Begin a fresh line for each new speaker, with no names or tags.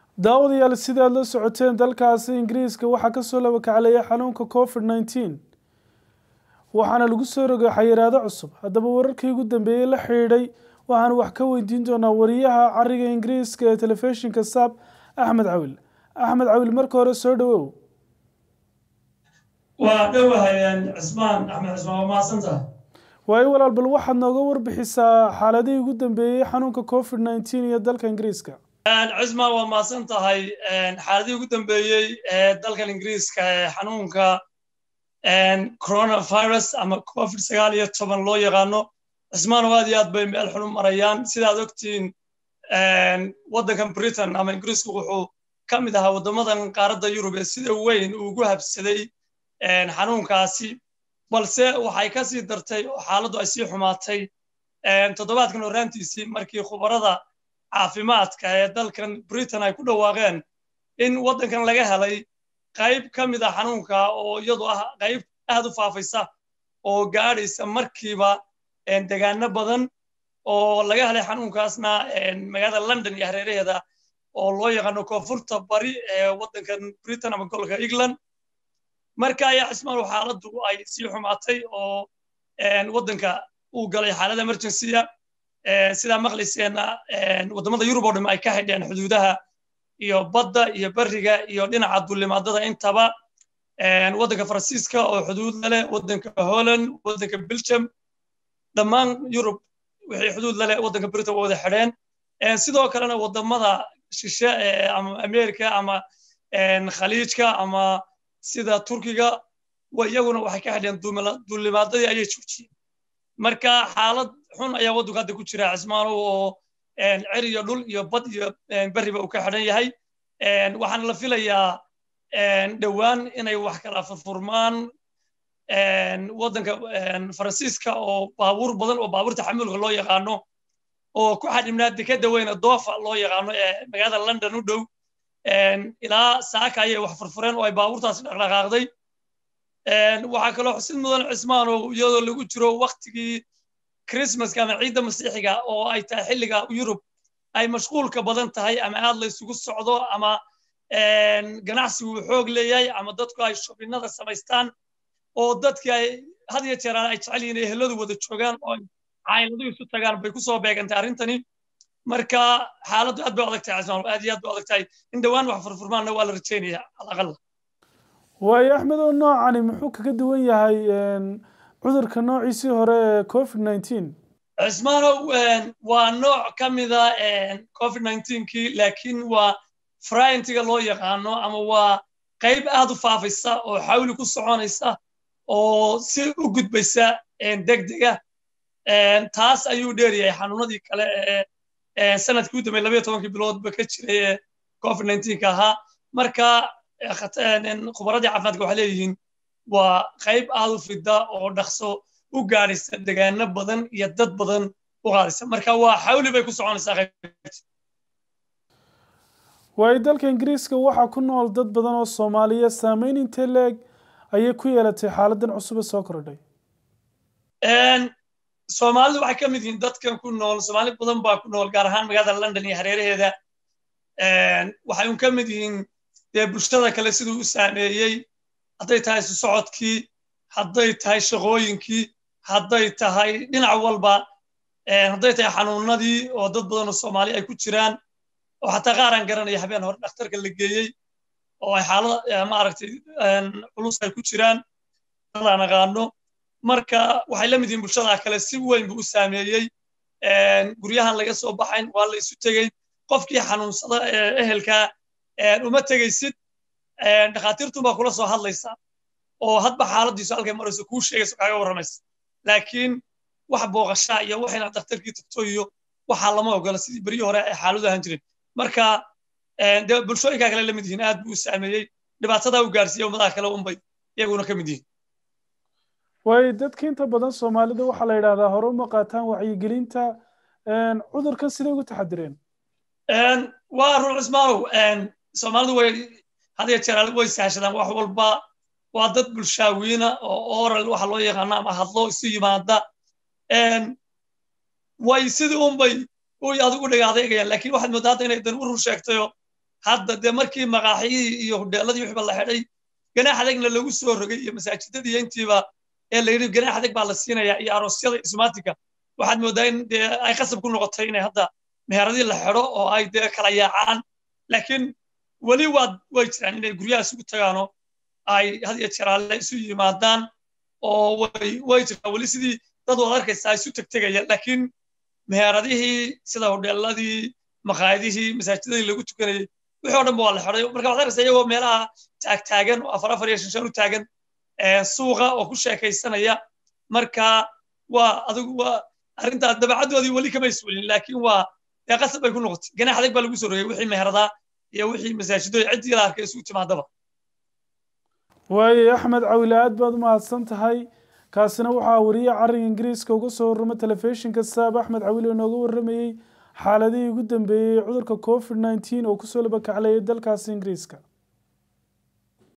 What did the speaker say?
daawadayaal sida aad la socoteen dalkaasi Ingiriiska waxaa ka soo laba kaclaya xanuunka COVID-19 waxaana lagu soo rogay xayiraado cusub haddaba wararkii ugu dambeeyay la xiriiray waxaan wax ka weydiin doonaa wariyaha cariga Ingiriiska ee telefishinka SAB Axmed Cawil marka hore soo dhawow
waa dhawahay Cismaan Axmed Cismaan ma santaa
way walaal bal waxaad nooga warbixisaa xaaladii ugu dambeeyay xanuunka COVID-19 ee dalka Ingiriiska
Cismaan waa ma santahay xaaladii ugu dambeeyay ee dalka Ingiriiska xanuunka coronavirus ama COVID-19 loo yaqaano Cismaan waa aad bay meel xun marayaan sidaad ogtiin waddanka Britain ama Ingiriisku wuxuu ka mid ahaa wadamadan qaaradda Yurub ee sida weyn ugu habsaday xanuunkaasi balse waxay ka sii dartay oo xaaladdu ay sii xumaatay toddobaadkan horaantiisii markii khubarada caafimaadka ee dalkan Britain ay ku dhawaaqeen in waddankan laga helay qayb ka mid ah xanuunka oo iyadu ah qayb aad u faafaysa oo gaadhaysa markiiba deegaano badan oo laga helay xanuunkaasna magaalada London iyo hareeraheeda oo loo yaqaano koonfurta bari ee waddankan Britain ama gobolka England marka ay Cismaan xaaladdu ay sii xumaatay oo waddanka uu galay xaalad emergency sida maqliseena wadamada Yurub oo dhan ay ka xidheen xuduudaha iyo badda iyo bariga iyo dhinaca duulimaadada intaba waddanka Faransiiska oo xuduud leh waddanka Holland waddanka Belgium dhammaan Yurub wixii xuduud leh waddanka Britain wada xidheen sidoo kalena wadamada shishe ama America ama khaliijka ama sida Turkiga iyaguna waxay ka xidheen duulimaadadii ayay joojiyeen marka xaalad xun ayaa waddanka hadda ku jira Cismaan oo cir iyo dhul iyo bad iyo bariba uu ka xidhan yahay waxaan la filayaa dhawaan inay wax kala furfurmaan waddanka Faransiiska oo baabuur badan oo baabuurta xamuulka loo yaqaano oo ku xadhimnaa dekada weyn Dofa loo yaqaano ee magaalada London u dhow ilaa saaka ayay wax furfureen oo ay baabuurtaas dhaqdhaqaaqday waxaa kaloo xusid mudan Cismaan oo iyadoo lagu jiro waqtigii Christmas ama ciidda Masiixiga oo ay tahay xilliga Yurub ay mashquulka badan tahay ama aad la isugu socdo ama ganacsigu xoog leeyahay ama dadku ay shoppingada samaystaan oo dadkii ay had iyo jeer ay jecel yihiin eheladu wada joogaan oo cayladu isu tagaan bay ku soo beegantay arrintani marka xaaladdu aad bay adag tahay Cismaan aad iyo aad bay adag tahay in dhawaan wax furfurmaana waa la rajaynayaa alaqal
way Axmed oo noocani muxuu kaga duwan yahay cudurka noociisii hore ee COVID-19
Cismaan waa nooc ka mid ah COVID-19kii laakiin waa variant-ga loo yaqaano ama waa qayb aad u faafaysa oo xawli ku soconaysa oo si u gudbaysa degdega taas ayuu dheeryahay xanuunadii kale ee sanadkii u dambeeyay 12 biloodba ka jiray COVID-19 ahaa marka khubaradii caafimaadka waxay leeyihiin waa qayb aad u fida oo dhaqso u gaaraysa deegaano badan iyo dad badan u qaadaysa marka waa xawli bay ku soconaysaa qaybta
way dalka Ingiriiska waxa ku nool dad badan oo Soomaaliya saameyn intee leeg ayay ku yeelatay xaaladan cusub ee soo kordhay
Soomaalidu waxay ka mid yihiin dadkan ku nool Soomaali badan baa ku nool gaar ahaan magaalada London iyo hareeraheeda waxay ka mid yihiin bulshada kale sidoo u saameeyay hadday tahay socodkii hadday tahay shaqooyinkii hadday tahay dhinac walba hadday tahay xanuunadii oo dad badan oo Soomaali ay ku jiraan oo xataa qaar aan garanay habeen hore dhakhtarka la geeyay oo ay xaalad ma aragtay culus ay ku jiraan aan aqaano marka waxay la mid yihiin bulshada kale si weyn buu u saameeyay guryahan laga soo baxayn waa la isu tagay qofkii xanuunsada ehelka uma tagaysid dhaqaatiirtu baa kula soo hadlaysa oo hadba xaaladiisu halkay marayso kuu sheegayso kaaga warramaysa laakiin wax booqasha iyo wax inaad dhakhtarkii tagto iyo waxa lama ogola sidii bari hore ay xaaladu ahaan jireen marka bulshooyinka kale la mid yihiin aad buu u saameeyay dhibaatada u gaarsiiyay ummadaha kale unbay iyaguna ka mid yihiin
way dadka inta badan Soomaalida waxa la yiraahdaa hore uma qaataan wacyigelinta cudurka sidee ugu taxadireen
waa run Cismaanow Soomaalidu way hadii jeer way saashadaan wax walba waa dad bulshaawiina oo oral waxa loo yaqaan ama hadlo isu yimaada way sidii unbay adigu dhagaadeegayaan laakiin waxaad moodaa inay dan u run sheegtayo hadda dee markii maqaaxiyihii iyo hudheeladii wixba la xidhay ganaax adagna lagu soo rogay iyo masaajidadii intiiba ee la yidhi ganaax adag baa la siinayaa iyo aroosyada ismaatika waxaad moodaa in dee ay qasab ku noqotay inay hadda meheradii la xidho oo ay dee kala yaacaan laakiin weli way jiraan inay guryaha isugu tagaano ay had iyo jeer alle isu yimaadaan oo way jiraan weli sidii dad wada arkaysaa isu tegtegaya laakiin meheradihii sida hudheeladii maqaayadihii masaajidadii lagu tukanayay wixii oo dhan waa la xidhay marka waxaad arkaysaa iyagoo meelaha taagtaagan oo afar iyo shan u taagan suuqa oo ku sheekaysanaya marka adigu waa arrintaas dabeecaddoodii weli kama iswelin laakiin waa dee qasab bay ku noqotay ganaax adag baa lagu soo rogay wixii meheradaa iyo wixii masaajidooy ciddii la arkay isugu timaadaba
waaye axmed cawile aad baad u mahadsan tahay kaasina waxaa wariye carriga ingiriiska uga soo warrama telefishinka saab axmed cawile inooga warramayey xaaladihii ugu dambeeyey cudurka covid-19 oo kusoo laba kaclayay dalkaasi ingiriiska